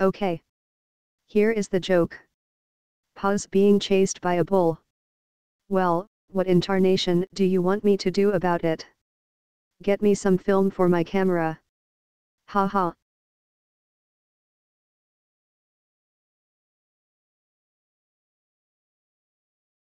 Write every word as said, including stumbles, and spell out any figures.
Okay. Here is the joke. Pause being chased by a bull. Well, what in tarnation do you want me to do about it? Get me some film for my camera. Ha ha.